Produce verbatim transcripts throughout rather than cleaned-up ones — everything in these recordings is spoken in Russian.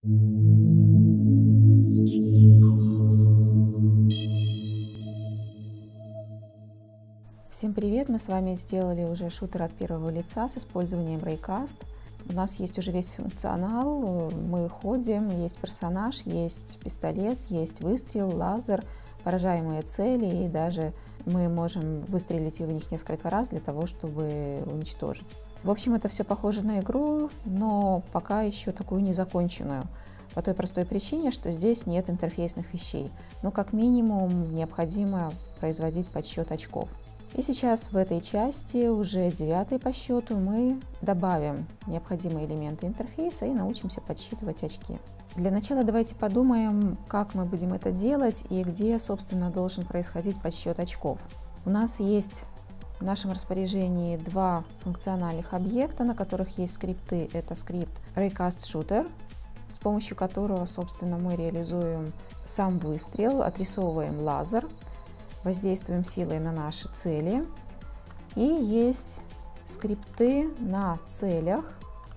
Всем привет! Мы с вами сделали уже шутер от первого лица с использованием Raycast. У нас есть уже весь функционал, мы ходим, есть персонаж, есть пистолет, есть выстрел, лазер, поражаемые цели, и даже мы можем выстрелить в них несколько раз для того, чтобы уничтожить. В общем, это все похоже на игру, но пока еще такую незаконченную. По той простой причине, что здесь нет интерфейсных вещей. Ну, как минимум, необходимо производить подсчет очков. И сейчас в этой части, уже девятой по счету, мы добавим необходимые элементы интерфейса и научимся подсчитывать очки. Для начала давайте подумаем, как мы будем это делать и где, собственно, должен происходить подсчет очков. У нас есть в нашем распоряжении два функциональных объекта, на которых есть скрипты. Это скрипт Raycast Shooter, с помощью которого, собственно, мы реализуем сам выстрел, отрисовываем лазер, воздействуем силой на наши цели. И есть скрипты на целях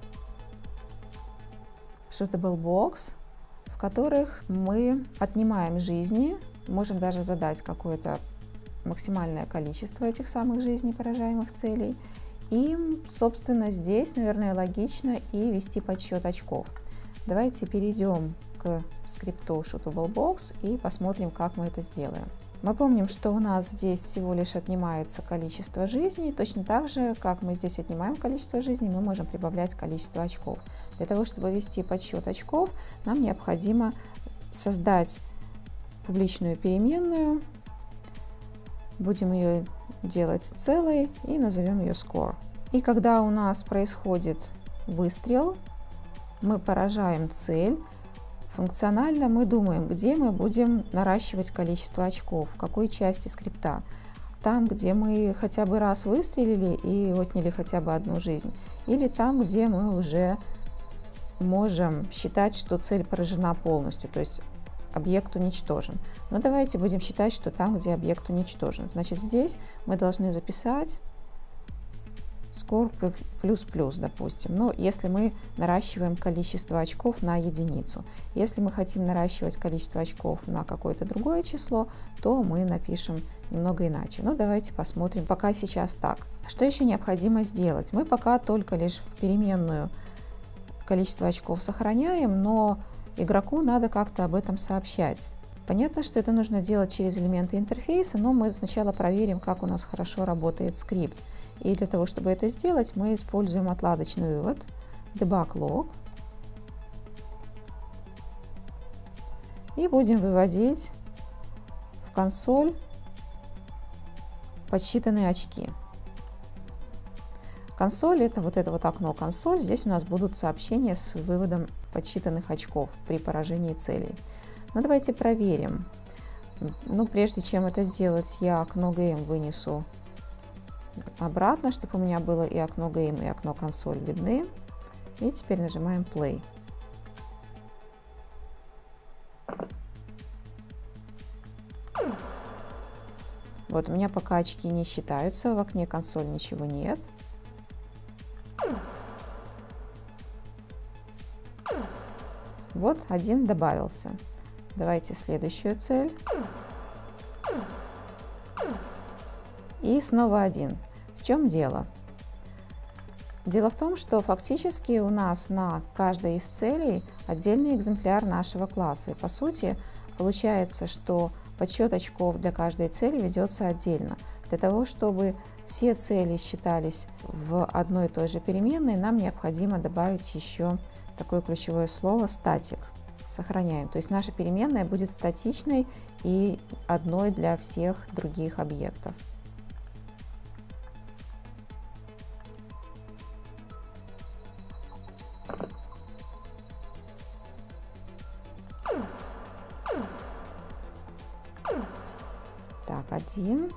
Shootable Box, в которых мы отнимаем жизни, можем даже задать какое-то максимальное количество этих самых жизней поражаемых целей. И, собственно, здесь, наверное, логично и вести подсчет очков. Давайте перейдем к скрипту Shootable Box и посмотрим, как мы это сделаем. Мы помним, что у нас здесь всего лишь отнимается количество жизней. Точно так же, как мы здесь отнимаем количество жизней, мы можем прибавлять количество очков. Для того, чтобы ввести подсчет очков, нам необходимо создать публичную переменную. Будем ее делать целой и назовем ее score. И когда у нас происходит выстрел, мы поражаем цель. Функционально мы думаем, где мы будем наращивать количество очков, в какой части скрипта. Там, где мы хотя бы раз выстрелили и отняли хотя бы одну жизнь, или там, где мы уже можем считать, что цель поражена полностью, то есть объект уничтожен. Но давайте будем считать, что там, где объект уничтожен. Значит, здесь мы должны записать score плюс-плюс, допустим. Но если мы наращиваем количество очков на единицу. Если мы хотим наращивать количество очков на какое-то другое число, то мы напишем немного иначе. Но давайте посмотрим пока сейчас так. Что еще необходимо сделать? Мы пока только лишь в переменную количество очков сохраняем, но игроку надо как-то об этом сообщать. Понятно, что это нужно делать через элементы интерфейса, но мы сначала проверим, как у нас хорошо работает скрипт. И для того, чтобы это сделать, мы используем отладочный вывод debug log и будем выводить в консоль подсчитанные очки. Консоль — это вот это вот окно консоль. Здесь у нас будут сообщения с выводом подсчитанных очков при поражении целей. Но давайте проверим. Ну, прежде чем это сделать, я окно game вынесу обратно, чтобы у меня было и окно game, и окно консоль видны. И теперь нажимаем play. Вот у меня пока очки не считаются, в окне консоль ничего нет. Вот один добавился. Давайте следующую цель. И снова один. В чем дело? Дело в том, что фактически у нас на каждой из целей отдельный экземпляр нашего класса. И по сути получается, что подсчет очков для каждой цели ведется отдельно. Для того, чтобы все цели считались в одной и той же переменной, нам необходимо добавить еще такое ключевое слово static. Сохраняем. То есть наша переменная будет статичной и одной для всех других объектов. Так, один,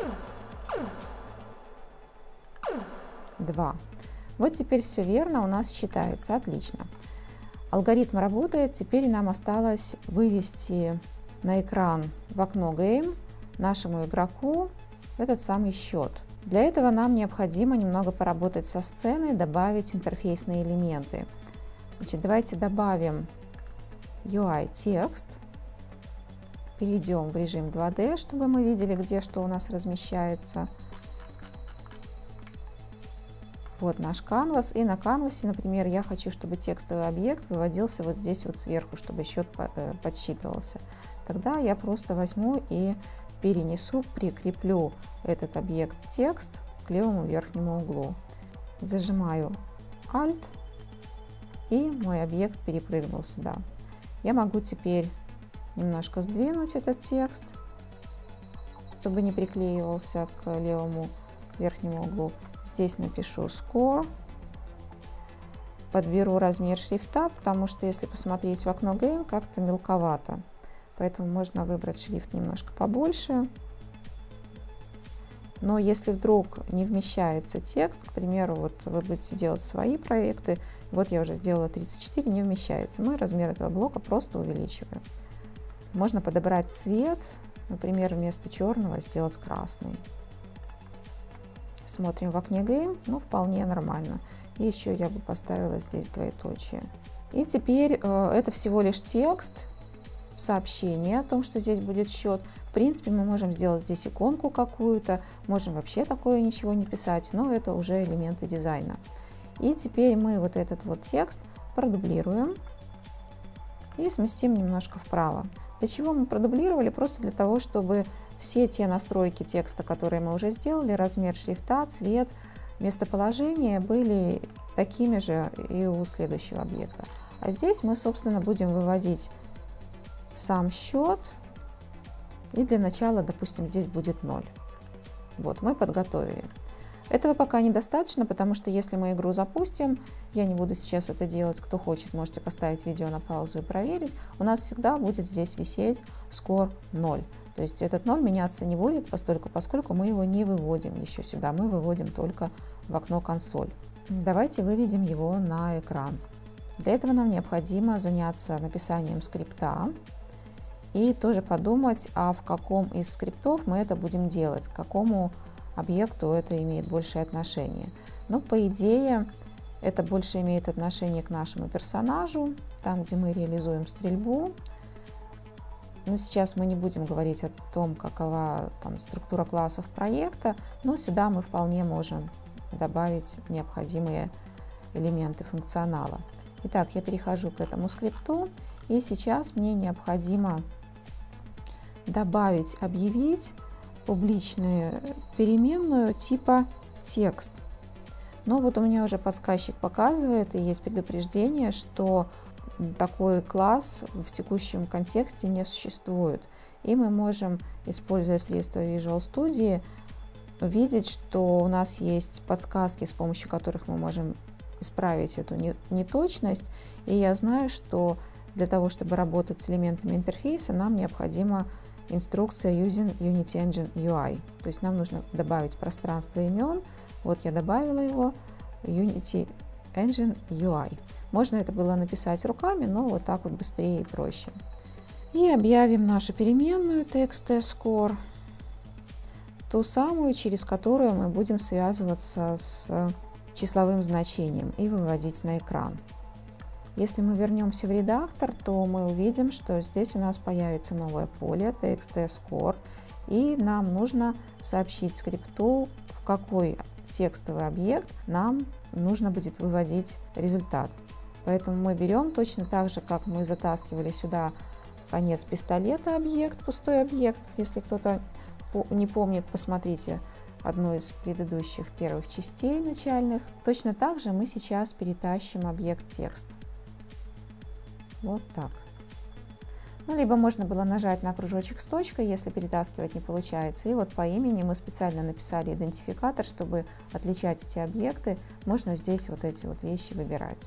два. Вот теперь все верно, у нас считается. Отлично. Алгоритм работает. Теперь нам осталось вывести на экран в окно Game нашему игроку этот самый счет. Для этого нам необходимо немного поработать со сценой, добавить интерфейсные элементы. Значит, давайте добавим ю ай текст. Перейдем в режим два дэ, чтобы мы видели, где что у нас размещается. Вот наш канвас. И на канвасе, например, я хочу, чтобы текстовый объект выводился вот здесь вот сверху, чтобы счет подсчитывался. Тогда я просто возьму и перенесу, прикреплю этот объект текст к левому верхнему углу. Зажимаю Alt, и мой объект перепрыгнул сюда. Я могу теперь немножко сдвинуть этот текст, чтобы не приклеивался к левому верхнему углу. Здесь напишу score, подберу размер шрифта, потому что если посмотреть в окно Game, как-то мелковато. Поэтому можно выбрать шрифт немножко побольше. Но если вдруг не вмещается текст, к примеру, вот вы будете делать свои проекты, вот я уже сделала тридцать четыре, не вмещается, мы размер этого блока просто увеличиваем. Можно подобрать цвет, например, вместо черного сделать красный. Смотрим в окне Game, ну вполне нормально. И еще я бы поставила здесь двоеточие. И теперь э, это всего лишь текст, сообщение о том, что здесь будет счет. В принципе, мы можем сделать здесь иконку какую-то, можем вообще такое ничего не писать, но это уже элементы дизайна. И теперь мы вот этот вот текст продублируем и сместим немножко вправо. Для чего мы продублировали? Просто для того, чтобы все те настройки текста, которые мы уже сделали, размер шрифта, цвет, местоположение, были такими же и у следующего объекта. А здесь мы, собственно, будем выводить сам счет. И для начала, допустим, здесь будет ноль. Вот, мы подготовили. Этого пока недостаточно, потому что если мы игру запустим, я не буду сейчас это делать, кто хочет, можете поставить видео на паузу и проверить, у нас всегда будет здесь висеть score ноль. То есть этот ноль меняться не будет, постольку, поскольку мы его не выводим еще сюда, мы выводим только в окно консоль. Давайте выведем его на экран. Для этого нам необходимо заняться написанием скрипта и тоже подумать, а в каком из скриптов мы это будем делать, к какому объекту это имеет большее отношение. Ну, по идее, это больше имеет отношение к нашему персонажу, там, где мы реализуем стрельбу. Но сейчас мы не будем говорить о том, какова там структура классов проекта, но сюда мы вполне можем добавить необходимые элементы функционала. Итак, я перехожу к этому скрипту, и сейчас мне необходимо добавить, объявить публичную переменную типа текст. Но вот у меня уже подсказчик показывает, и есть предупреждение, что такой класс в текущем контексте не существует. И мы можем, используя средства Visual Studio, видеть, что у нас есть подсказки, с помощью которых мы можем исправить эту неточность. И я знаю, что для того, чтобы работать с элементами интерфейса, нам необходима инструкция Using Unity Engine ю ай. То есть нам нужно добавить пространство имен. Вот я добавила его, Unity Engine ю ай. Можно это было написать руками, но вот так вот быстрее и проще. И объявим нашу переменную TextScore, ту самую, через которую мы будем связываться с числовым значением и выводить на экран. Если мы вернемся в редактор, то мы увидим, что здесь у нас появится новое поле TextScore, и нам нужно сообщить скрипту, в какой текстовый объект нам нужно будет выводить результат. Поэтому мы берем точно так же, как мы затаскивали сюда конец пистолета объект, пустой объект. Если кто-то не помнит, посмотрите одну из предыдущих первых частей начальных. Точно так же мы сейчас перетащим объект текст. Вот так. Ну, либо можно было нажать на кружочек с точкой, если перетаскивать не получается. И вот по имени мы специально написали идентификатор, чтобы отличать эти объекты. Можно здесь вот эти вот вещи выбирать.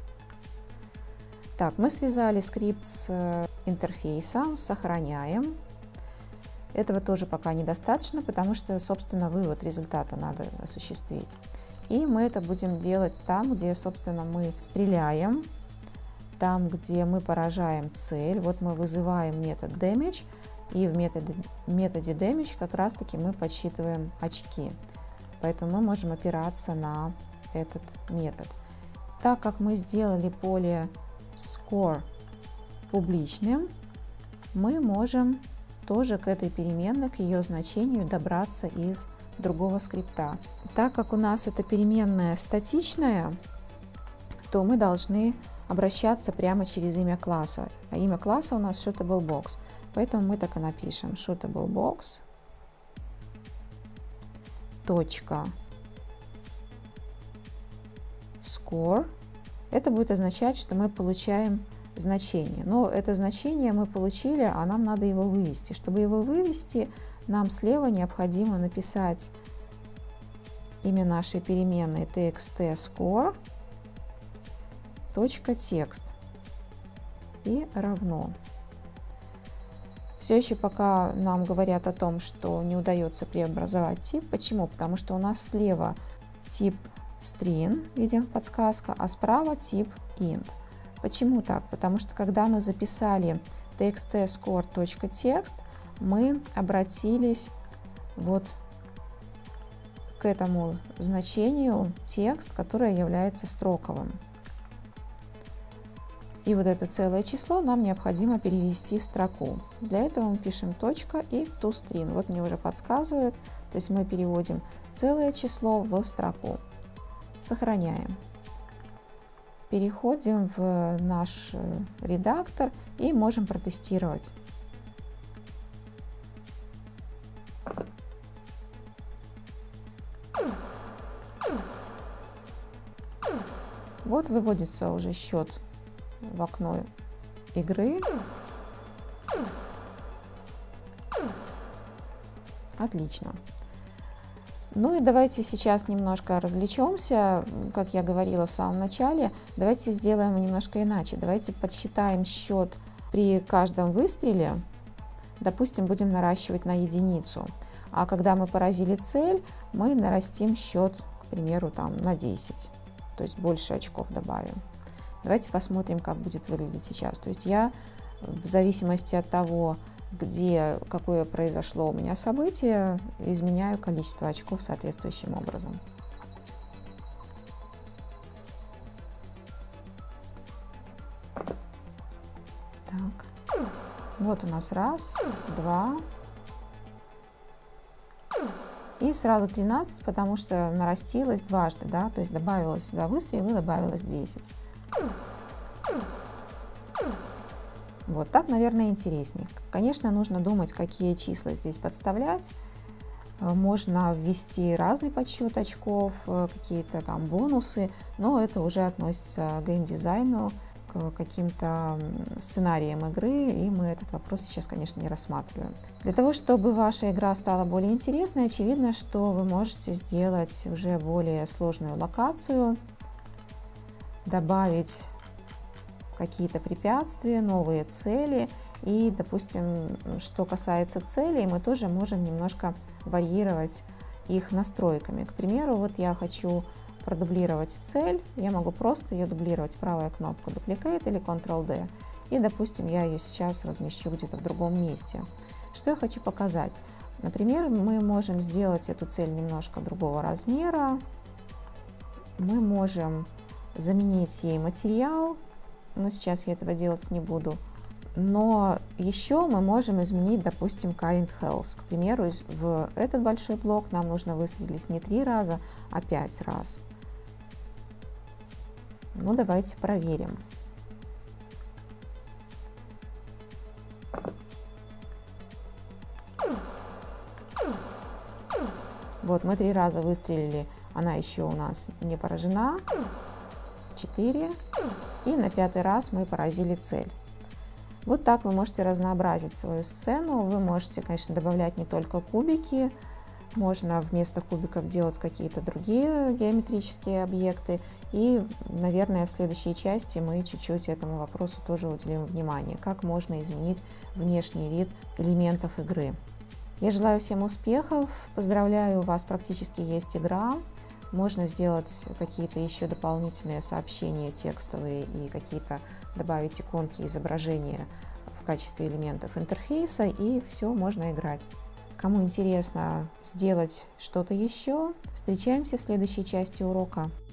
Так, мы связали скрипт с интерфейсом, сохраняем. Этого тоже пока недостаточно, потому что, собственно, вывод результата надо осуществить. И мы это будем делать там, где, собственно, мы стреляем, там, где мы поражаем цель. Вот мы вызываем метод damage, и в методе, методе damage как раз-таки мы подсчитываем очки. Поэтому мы можем опираться на этот метод. Так как мы сделали поле score публичным, мы можем тоже к этой переменной, к ее значению добраться из другого скрипта. Так как у нас эта переменная статичная, то мы должны обращаться прямо через имя класса. А имя класса у нас ShootableBox. Поэтому мы так и напишем ShootableBox. Точка. Score. Это будет означать, что мы получаем значение. Но это значение мы получили, а нам надо его вывести. Чтобы его вывести, нам слева необходимо написать имя нашей переменной txt_score. Точка текст и равно. Все еще пока нам говорят о том, что не удается преобразовать тип. Почему? Потому что у нас слева тип string, видим подсказка, а справа тип int. Почему так? Потому что когда мы записали txt_score.text, мы обратились вот к этому значению текст, которое является строковым. И вот это целое число нам необходимо перевести в строку. Для этого мы пишем точка и toString. Вот мне уже подсказывает, то есть мы переводим целое число в строку. Сохраняем. Переходим в наш редактор и можем протестировать. Вот выводится уже счет в окно игры. Отлично. Ну и давайте сейчас немножко развлечемся. Как я говорила в самом начале, давайте сделаем немножко иначе. Давайте подсчитаем счет при каждом выстреле. Допустим, будем наращивать на единицу. А когда мы поразили цель, мы нарастим счет, к примеру, там, на десять. То есть больше очков добавим. Давайте посмотрим, как будет выглядеть сейчас. То есть я в зависимости от того, где, какое произошло у меня событие, изменяю количество очков соответствующим образом. Так. Вот у нас раз, два. И сразу тринадцать, потому что нарастилось дважды, да, то есть добавилось сюда выстрел и добавилось десять. Вот так, наверное, интереснее. Конечно, нужно думать, какие числа здесь подставлять. Можно ввести разный подсчет очков, какие-то там бонусы, но это уже относится к геймдизайну, к каким-то сценариям игры, и мы этот вопрос сейчас, конечно, не рассматриваем. Для того, чтобы ваша игра стала более интересной, очевидно, что вы можете сделать уже более сложную локацию, добавить какие-то препятствия, новые цели. И, допустим, что касается целей, мы тоже можем немножко варьировать их настройками. К примеру, вот я хочу продублировать цель, я могу просто ее дублировать, правая кнопка Duplicate или контрол дэ. И, допустим, я ее сейчас размещу где-то в другом месте. Что я хочу показать? Например, мы можем сделать эту цель немножко другого размера. Мы можем заменить ей материал, но сейчас я этого делать не буду. Но еще мы можем изменить, допустим, Current Health. К примеру, в этот большой блок нам нужно выстрелить не три раза, а пять раз. Ну, давайте проверим. Вот, мы три раза выстрелили, она еще у нас не поражена. четыре. И на пятый раз мы поразили цель. Вот так вы можете разнообразить свою сцену. Вы можете, конечно, добавлять не только кубики. Можно вместо кубиков делать какие-то другие геометрические объекты. И, наверное, в следующей части мы чуть-чуть этому вопросу тоже уделим внимание. Как можно изменить внешний вид элементов игры. Я желаю всем успехов. Поздравляю вас, практически есть игра. Можно сделать какие-то еще дополнительные сообщения текстовые и какие-то добавить иконки, изображения в качестве элементов интерфейса, и все, можно играть. Кому интересно сделать что-то еще, встречаемся в следующей части урока.